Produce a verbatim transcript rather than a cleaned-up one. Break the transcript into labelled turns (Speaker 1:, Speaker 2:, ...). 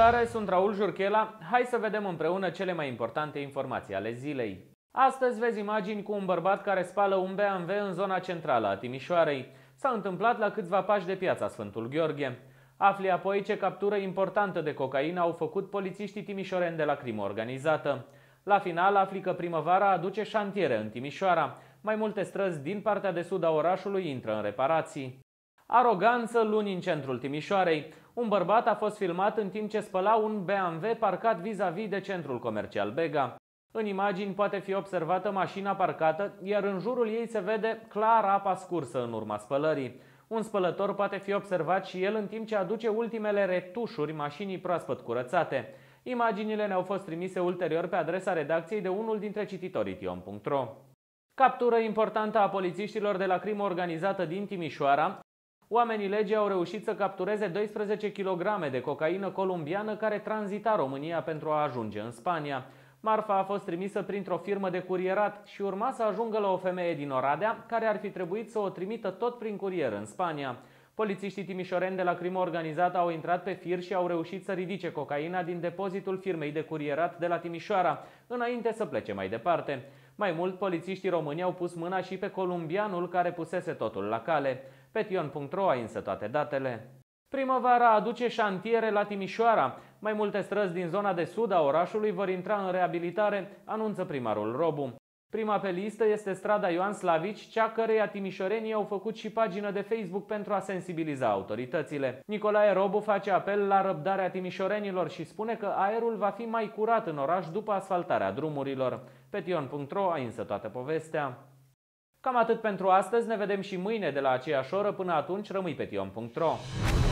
Speaker 1: Salutare, sunt Raul Jurchela. Hai să vedem împreună cele mai importante informații ale zilei. Astăzi vezi imagini cu un bărbat care spală un B M W în zona centrală a Timișoarei. S-a întâmplat la câțiva pași de piața Sfântul Gheorghe. Afli apoi ce captură importantă de cocaină au făcut polițiștii timișoreni de la crimă organizată. La final afli că primăvara aduce șantiere în Timișoara. Mai multe străzi din partea de sud a orașului intră în reparații. Aroganță luni în centrul Timișoarei. Un bărbat a fost filmat în timp ce spăla un B M W parcat vis-a-vis de centrul comercial Bega. În imagini poate fi observată mașina parcată, iar în jurul ei se vede clar apa scursă în urma spălării. Un spălător poate fi observat și el în timp ce aduce ultimele retușuri mașinii proaspăt curățate. Imaginile ne-au fost trimise ulterior pe adresa redacției de unul dintre cititorii tion punct ro. Captură importantă a polițiștilor de la crimă organizată din Timișoara. Oamenii legii au reușit să captureze doisprezece kilograme de cocaină columbiană care tranzita România pentru a ajunge în Spania. Marfa a fost trimisă printr-o firmă de curierat și urma să ajungă la o femeie din Oradea, care ar fi trebuit să o trimită tot prin curier în Spania. Polițiștii timișoreni de la crimă organizată au intrat pe fir și au reușit să ridice cocaina din depozitul firmei de curierat de la Timișoara, înainte să plece mai departe. Mai mult, polițiștii români au pus mâna și pe columbianul care pusese totul la cale. Pe tion punct ro ai însă toate datele. Primăvara aduce șantiere la Timișoara. Mai multe străzi din zona de sud a orașului vor intra în reabilitare, anunță primarul Robu. Prima pe listă este strada Ioan Slavici, cea căreia timișorenii au făcut și pagină de Facebook pentru a sensibiliza autoritățile. Nicolae Robu face apel la răbdarea timișorenilor și spune că aerul va fi mai curat în oraș după asfaltarea drumurilor. Pe tion punct ro ai însă toată povestea. Cam atât pentru astăzi, ne vedem și mâine de la aceeași oră. Până atunci, rămâi pe tion punct ro.